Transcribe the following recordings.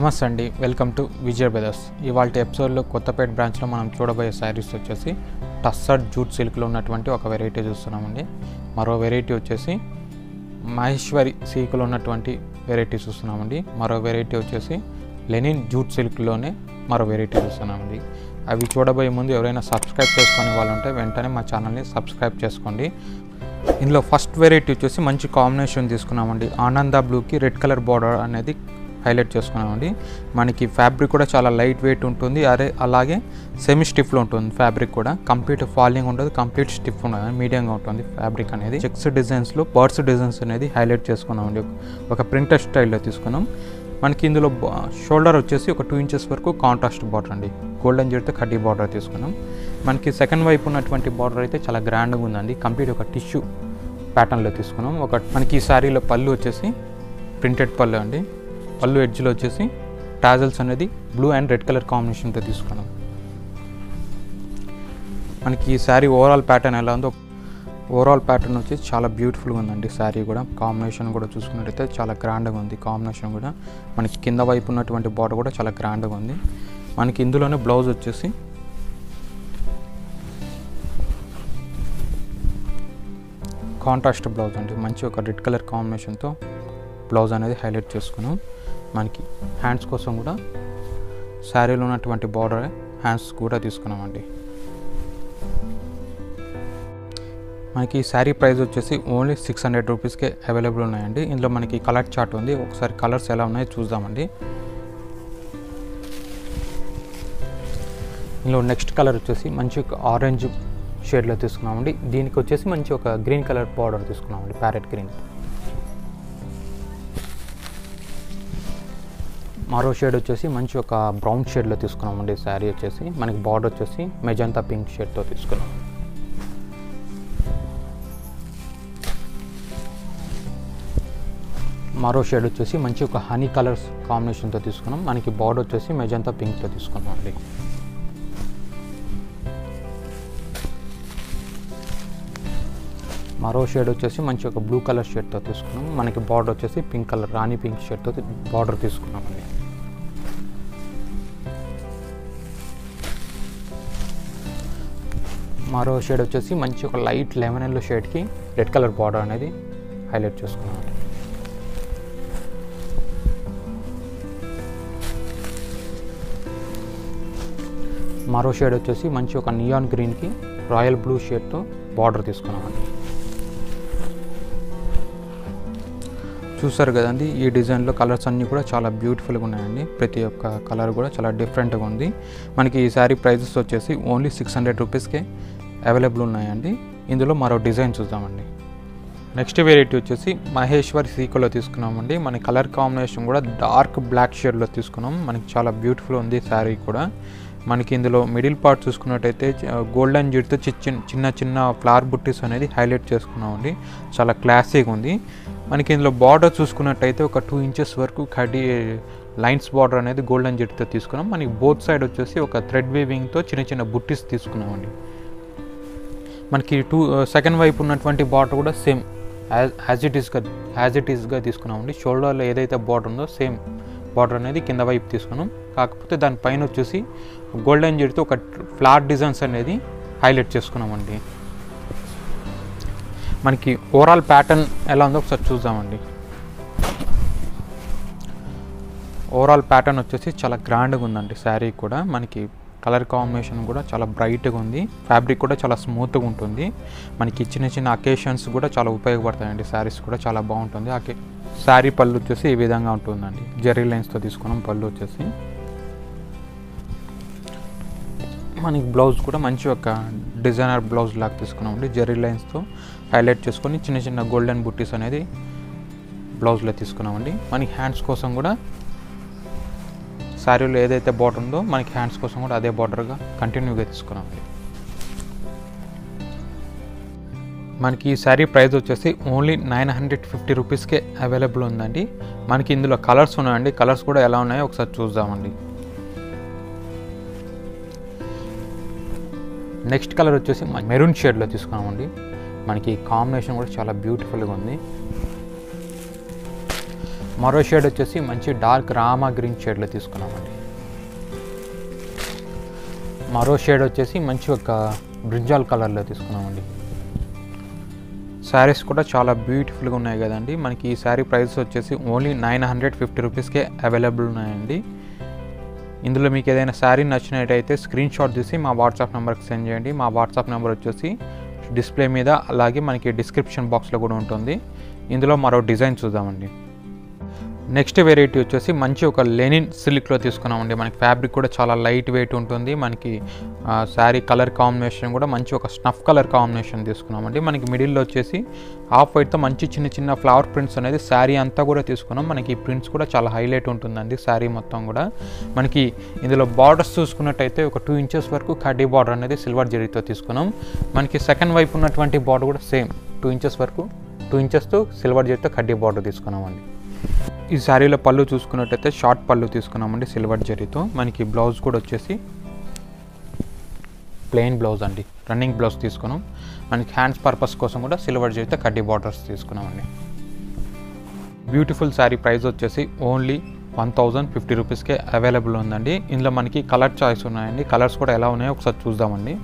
నమస్తే అండి, welcome to Vijay brothers. ఇవాళ ఎపిసోడ్లో కొత్తపేట బ్రాంచ్లో మనం చూడబోయే శారీస్ వచ్చేసి టస్సర్ జూట్ సిల్క్లో ఉన్నటువంటి ఒక వెరైటీ చూస్తున్నామండి. మరో వెరైటీ వచ్చేసి మహేశ్వరి సిల్క్లో ఉన్నటువంటి వెరైటీ చూస్తున్నామండి. మరో వెరైటీ వచ్చేసి లెనిన్ జూట్ సిల్క్లోనే మరో వెరైటీ చూస్తున్నామండి. అవి చూడబోయే ముందు ఎవరైనా సబ్స్క్రైబ్ చేసుకునే వాళ్ళు ఉంటే వెంటనే మా ఛానల్ని సబ్స్క్రైబ్ చేసుకోండి. ఇందులో ఫస్ట్ వెరైటీ వచ్చేసి మంచి కాంబినేషన్ తీసుకున్నామండి. ఆనంద బ్లూకి రెడ్ కలర్ బార్డర్ అనేది హైలైట్ చేసుకున్నామండి. మనకి ఫ్యాబ్రిక్ కూడా చాలా లైట్ వెయిట్ ఉంటుంది, అలాగే సెమీ స్టిఫ్లో ఉంటుంది. ఫ్యాబ్రిక్ కూడా కంప్లీట్ ఫాలింగ్ ఉండదు, కంప్లీట్ స్టిఫ్ ఉండదు, మీడియంగా ఉంటుంది ఫ్యాబ్రిక్ అనేది. చెక్స్ డిజైన్స్లో బర్డ్స్ డిజైన్స్ అనేది హైలైట్ చేసుకున్నామండి. ఒక ప్రింటర్ స్టైల్లో తీసుకున్నాం. మనకి ఇందులో షోల్డర్ వచ్చేసి ఒక 2 ఇంచెస్ వరకు కాంట్రాస్ట్ బార్డర్ అండి. గోల్డెన్ జెడ్తో కడ్డీ బార్డర్ తీసుకున్నాం. మనకి సెకండ్ వైపు ఉన్నటువంటి బార్డర్ అయితే చాలా గ్రాండ్గా ఉందండి. కంప్లీట్ ఒక టిష్యూ ప్యాటర్న్లో తీసుకున్నాం. మనకి ఈ శారీలో పళ్ళు వచ్చేసి ప్రింటెడ్ పళ్ళు అండి. పళ్ళు ఎడ్జ్లో వచ్చేసి టాజల్స్ అనేది బ్లూ అండ్ రెడ్ కలర్ కాంబినేషన్తో తీసుకున్నాం. మనకి ఈ శారీ ఓవరాల్ ప్యాటర్న్ ఎలా ఉందో, ఓవరాల్ ప్యాటర్న్ వచ్చి చాలా బ్యూటిఫుల్గా ఉందండి. శారీ కూడా కాంబినేషన్ కూడా చూసుకున్నట్టయితే చాలా గ్రాండ్గా ఉంది. కాంబినేషన్ కూడా మనకి కింద వైపు ఉన్నటువంటి బార్డర్ కూడా చాలా గ్రాండ్గా ఉంది. మనకి ఇందులోనే బ్లౌజ్ వచ్చేసి కాంట్రాస్ట్ బ్లౌజ్ అండి. మంచి ఒక రెడ్ కలర్ కాంబినేషన్తో బ్లౌజ్ అనేది హైలైట్ చేసుకున్నాం. మనకి హ్యాండ్స్ కోసం కూడా శారీలో ఉన్నటువంటి బార్డర్ హ్యాండ్స్ కూడా తీసుకున్నామండి. మనకి ఈ శారీ ప్రైస్ వచ్చేసి ఓన్లీ 600 రూపీస్కే అవైలబుల్ ఉన్నాయండి. ఇందులో మనకి కలర్ చార్ట్ ఉంది, ఒకసారి కలర్స్ ఎలా ఉన్నాయో చూద్దామండి. ఇందులో నెక్స్ట్ కలర్ వచ్చేసి మంచి ఒక ఆరెంజ్ షేడ్లో తీసుకున్నామండి. దీనికి వచ్చేసి మంచి ఒక గ్రీన్ కలర్ బార్డర్ తీసుకున్నామండి, ప్యారెట్ గ్రీన్. మరో షేడ్ వచ్చేసి మంచి ఒక బ్రౌన్ షేడ్లో తీసుకున్నామండి. శారీ వచ్చేసి మనకి బార్డర్ వచ్చేసి మెజంతా పింక్ షేడ్తో తీసుకున్నాం. మరో షేడ్ వచ్చేసి మంచి ఒక హనీ కలర్స్ కాంబినేషన్తో తీసుకున్నాం. మనకి బార్డర్ వచ్చేసి మెజంతా పింక్తో తీసుకున్నాం అండి. మరో షేడ్ వచ్చేసి మంచి ఒక బ్లూ కలర్ షేడ్తో తీసుకున్నాం. మనకి బార్డర్ వచ్చేసి పింక్ కలర్ రాణి పింక్ షేడ్తో బార్డర్ తీసుకున్నామండి. మరో షేడ్ వచ్చేసి మంచి ఒక లైట్ లెమన్ ఎల్లో షేడ్కి రెడ్ కలర్ బార్డర్ అనేది హైలైట్ చేసుకున్నామండి. మరో షేడ్ వచ్చేసి మంచి ఒక నియాన్ గ్రీన్కి రాయల్ బ్లూ షేడ్తో బార్డర్ తీసుకున్నామండి. చూసారు కదండి, ఈ డిజైన్లో కలర్స్ అన్నీ కూడా చాలా బ్యూటిఫుల్గా ఉన్నాయండి. ప్రతి ఒక్క కలర్ కూడా చాలా డిఫరెంట్గా ఉంది. మనకి ఈ శారీ ప్రైజెస్ వచ్చేసి ఓన్లీ 600 రూపీస్కే అవైలబుల్ ఉన్నాయండి. ఇందులో మరో డిజైన్ చూద్దామండి. నెక్స్ట్ వెరైటీ వచ్చేసి మహేశ్వరి సీకోలో తీసుకున్నామండి. మన కలర్ కాంబినేషన్ కూడా డార్క్ బ్లాక్ షేడ్లో తీసుకున్నాం. మనకి చాలా బ్యూటిఫుల్ ఉంది శారీ కూడా. మనకి ఇందులో మిడిల్ పార్ట్ చూసుకున్నట్టయితే గోల్డెన్ జెడ్తో చిన్న చిన్న ఫ్లవర్ బుట్టీస్ అనేది హైలైట్ చేసుకున్నామండి. చాలా క్లాసీగా ఉంది. మనకి ఇందులో బార్డర్ చూసుకున్నట్టయితే ఒక 2 ఇంచెస్ వరకు కడ్డీ లైన్స్ బార్డర్ అనేది గోల్డెన్ జెడ్తో తీసుకున్నాం. మనకి బోత్ సైడ్ వచ్చేసి ఒక థ్రెడ్ వీవింగ్తో చిన్న చిన్న బుట్టీస్ తీసుకున్నామండి. మనకి సెకండ్ వైపు ఉన్నటువంటి బార్డర్ కూడా సేమ్ యాజ్ ఇట్ ఈస్గా తీసుకున్నామండి. షోల్డర్లో ఏదైతే బార్డర్ ఉందో సేమ్ బార్డర్ అనేది కింద వైపు తీసుకున్నాం. కాకపోతే దానిపైన వచ్చేసి గోల్డెన్ జెడ్తో ఒక ఫ్లాట్ డిజైన్స్ అనేది హైలైట్ చేసుకున్నామండి. మనకి ఓవరాల్ ప్యాటర్న్ ఎలా ఉందో ఒకసారి చూద్దామండి. ఓవరాల్ ప్యాటర్న్ వచ్చేసి చాలా గ్రాండ్గా ఉందండి. శారీ కూడా మనకి కలర్ కాంబినేషన్ కూడా చాలా బ్రైట్గా ఉంది. ఫ్యాబ్రిక్ కూడా చాలా స్మూత్గా ఉంటుంది. మనకి చిన్న చిన్న అకేషన్స్ కూడా చాలా ఉపయోగపడతాయండి. శారీస్ కూడా చాలా బాగుంటుంది. శారీ పళ్ళు వచ్చేసి ఈ విధంగా ఉంటుందండి. జెర్రీ లైన్స్తో తీసుకున్నాం. పళ్ళు వచ్చేసి మనకి బ్లౌజ్ కూడా మంచి ఒక డిజైనర్ బ్లౌజ్ లాగా తీసుకున్నామండి. జెర్రీ లైన్స్తో హైలైట్ చేసుకొని చిన్న చిన్న గోల్డెన్ బుట్టీస్ అనేది బ్లౌజ్లో తీసుకున్నామండి. మనకి హ్యాండ్స్ కోసం కూడా శారీలో ఏదైతే బార్డర్ ఉందో మనకి హ్యాండ్స్ కోసం కూడా అదే బార్డర్గా కంటిన్యూగా తీసుకున్నామండి. మనకి ఈ శారీ ప్రైస్ వచ్చేసి ఓన్లీ 950 రూపీస్కే అవైలబుల్ ఉందండి. మనకి ఇందులో కలర్స్ ఉన్నాయండి. కలర్స్ కూడా ఎలా ఉన్నాయో ఒకసారి చూద్దామండి. నెక్స్ట్ కలర్ వచ్చేసి మెరూన్ షేడ్లో తీసుకున్నామండి. మనకి కాంబినేషన్ కూడా చాలా బ్యూటిఫుల్గా ఉంది. మరో షేడ్ వచ్చేసి మంచి డార్క్ రామా గ్రీన్ షేడ్లో తీసుకున్నామండి. మరో షేడ్ వచ్చేసి మంచి ఒక బ్రింజాల్ కలర్లో తీసుకున్నామండి. శారీస్ కూడా చాలా బ్యూటిఫుల్గా ఉన్నాయి కదండి. మనకి ఈ శారీ ప్రైస్ వచ్చేసి ఓన్లీ 950 రూపీస్కే అవైలబుల్ ఉన్నాయండి. ఇందులో మీకు ఏదైనా శారీ నచ్చినట్టయితే స్క్రీన్ షాట్ తీసి మా వాట్సాప్ నెంబర్కి సెండ్ చేయండి. మా వాట్సాప్ నెంబర్ వచ్చేసి డిస్ప్లే మీద, అలాగే మనకి డిస్క్రిప్షన్ బాక్స్లో కూడా ఉంటుంది. ఇందులో మరో డిజైన్ చూద్దామండి. నెక్స్ట్ వెరైటీ వచ్చేసి మంచి ఒక లెనిన్ సిల్క్లో తీసుకున్నామండి. మనకి ఫ్యాబ్రిక్ కూడా చాలా లైట్ వెయిట్ ఉంటుంది. మనకి శారీ కలర్ కాంబినేషన్ కూడా మంచి ఒక స్నఫ్ కలర్ కాంబినేషన్ తీసుకున్నామండి. మనకి మిడిల్లో వచ్చేసి ఆఫ్ వైట్తో మంచి చిన్న చిన్న ఫ్లవర్ ప్రింట్స్ అనేది శారీ అంతా కూడా తీసుకున్నాం. మనకి ఈ ప్రింట్స్ కూడా చాలా హైలైట్ ఉంటుందండి శారీ మొత్తం కూడా. మనకి ఇందులో బార్డర్స్ చూసుకున్నట్టయితే ఒక 2 ఇంచెస్ వరకు కడ్డీ బార్డర్ అనేది సిల్వర్ జరీతో తీసుకున్నాం. మనకి సెకండ్ వైపు ఉన్నటువంటి బార్డర్ కూడా సేమ్ 2 ఇంచెస్ వరకు 2 ఇంచెస్తో సిల్వర్ జరీతో కడ్డీ బార్డర్ తీసుకున్నామండి. ఈ శారీలో పళ్ళు చూసుకున్నట్టయితే షార్ట్ పళ్ళు తీసుకున్నామండి సిల్వర్ జరీతో. మనకి బ్లౌజ్ కూడా వచ్చేసి ప్లెయిన్ బ్లౌజ్ అండి, రన్నింగ్ బ్లౌజ్ తీసుకున్నాం. మనకి హ్యాండ్స్ పర్పస్ కోసం కూడా సిల్వర్ జరీతో కడ్డీ బార్డర్స్ తీసుకున్నామండి. బ్యూటిఫుల్ శారీ ప్రైస్ వచ్చేసి ఓన్లీ 1050 రూపీస్కే అవైలబుల్ ఉందండి. ఇందులో మనకి కలర్ చాయిస్ ఉన్నాయండి. కలర్స్ కూడా ఎలా ఉన్నాయో ఒకసారి చూద్దామండి.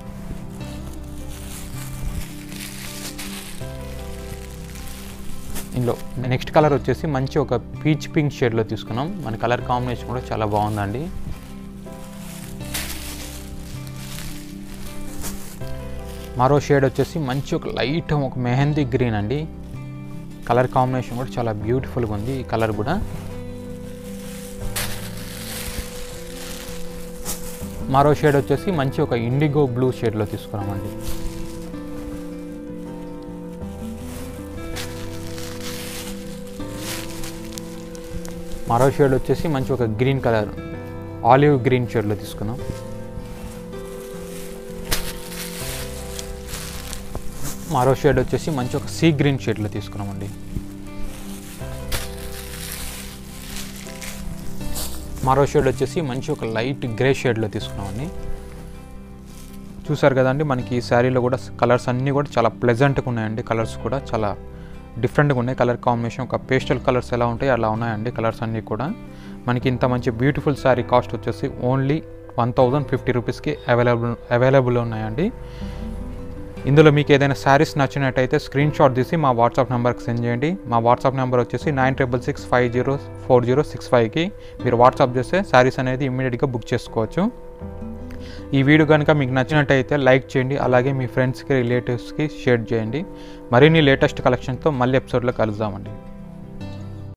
ఇందులో నెక్స్ట్ కలర్ వచ్చేసి మంచి ఒక పీచ్ పింక్ షేడ్లో తీసుకున్నాం. మన కలర్ కాంబినేషన్ కూడా చాలా బాగుందండి. మరో షేడ్ వచ్చేసి మంచి ఒక లైట్ ఒక మెహందీ గ్రీన్ అండి. కలర్ కాంబినేషన్ కూడా చాలా బ్యూటిఫుల్గా ఉంది ఈ కలర్ కూడా. మరో షేడ్ వచ్చేసి మంచి ఒక ఇండిగో బ్లూ షేడ్లో తీసుకున్నామండి. మరో షేడ్ వచ్చేసి మంచి ఒక గ్రీన్ కలర్ ఆలివ్ గ్రీన్ షేడ్లో తీసుకున్నాం. మరో షేడ్ వచ్చేసి మంచి ఒక సీ గ్రీన్ షేడ్లో తీసుకున్నామండి. మరో షేడ్ వచ్చేసి మంచి ఒక లైట్ గ్రే షేడ్లో తీసుకున్నామండి. చూసారు కదండి, మనకి ఈ శారీలో కూడా కలర్స్ అన్నీ కూడా చాలా ప్లెజెంట్గా ఉన్నాయండి. కలర్స్ కూడా చాలా డిఫరెంట్గా ఉన్నాయి. కలర్ కాంబినేషన్ ఒక పేస్టల్ కలర్స్ ఎలా ఉంటాయి అలా ఉన్నాయండి కలర్స్ అన్నీ కూడా. మనకి ఇంత మంచి బ్యూటిఫుల్ శారీ కాస్ట్ వచ్చేసి ఓన్లీ 1050 రూపీస్కి అవైలబుల్ ఉన్నాయండి. ఇందులో మీకు ఏదైనా శారీస్ నచ్చినట్టయితే స్క్రీన్ షాట్ తీసి మా వాట్సాప్ నెంబర్కి సెండ్ చేయండి. మా వాట్సాప్ నెంబర్ వచ్చేసి 9665040655కి మీరు వాట్సాప్ చేస్తే శారీస్ అనేది ఇమ్మీడియట్గా బుక్ చేసుకోవచ్చు. ఈ వీడియో కనుక మీకు నచ్చినట్టయితే లైక్ చేయండి, అలాగే మీ ఫ్రెండ్స్కి రిలేటివ్స్కి షేర్ చేయండి. మరిన్ని లేటెస్ట్ కలెక్షన్తో మళ్ళీ ఎపిసోడ్లో కలుద్దామండి.